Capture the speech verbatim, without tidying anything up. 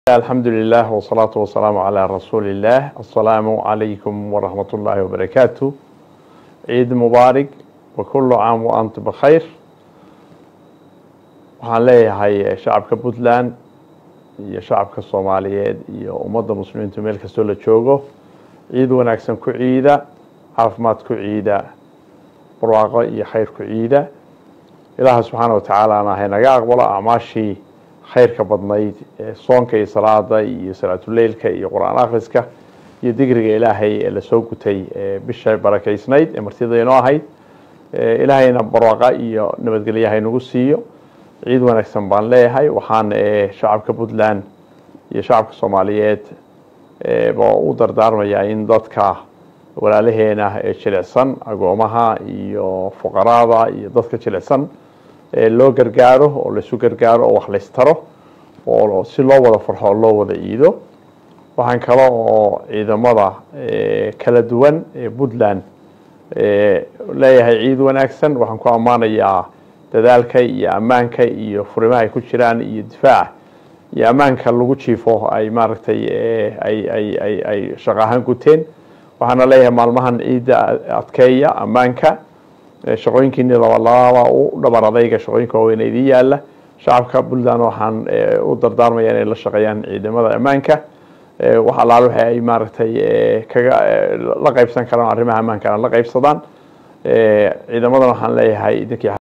الحمد لله والصلاة والسلام على رسول الله. السلام عليكم ورحمة الله وبركاته. عيد مبارك وكل عام وأنتم بخير. waxaan leeyahay shacabka Puntland iyo shacabka Soomaaliyeed iyo ummadda muslimiinta meel kasta la joogo ciid wanaagsan ku ciida, caafimaad ku ciida, barwaaqo iyo khayr ku ciida. Ilaahay subxaanahu wa ta'aala ha naga aqbalo acmaashii khayrka badnayd ee soonka iyo salaada iyo salaatul leylka iyo quraan akhriska iyo digriga Ilaahay ee la soo gutay bisha barakaysnayd ee martida inoo ahayd. Ilaahayna barwaaqo iyo nabadgelyo ha nagu siiyo. ciid wanaagsan baan leeyahay. waxaan shacabka Puntland iyo shacabka Soomaaliyeed baa u dardaarmayaa in dadka walaalaheena ee jilicsan, agoomaha iyo fuqaraada iyo dadka jilicsan loo gargaaro oo la isu gargaaro oo wax la istaro oo si loo wada farxo loo wada iido. waxaan kale oo ciidamada kala duwan ee Puntland leeyahay ciid wanaagsan. waxaan ku amaanayaa dadaalka iyo ammaanka iyo furimaha ay ku jiraan iyo difaaca iyo ammaanka lagu jiifo ay maaragtay ay ay ay ay shaqahan guteen. waxaana leeyahay maalmahan ciida adkeeya ammaanka shaqooyinkiina laba laba u dhabar adayga shaqooyinka waaweyn ee yaala. shacabka Puntland waxaan u dardaarmayaa inay la shaqeeyaan ciidamada ammaanka wax allaale waxa ay maaragtay kaga la qaybsan karaan arrimaha ammaanka la qaybsadaan. ciidamada waxaan leeyahay idinkii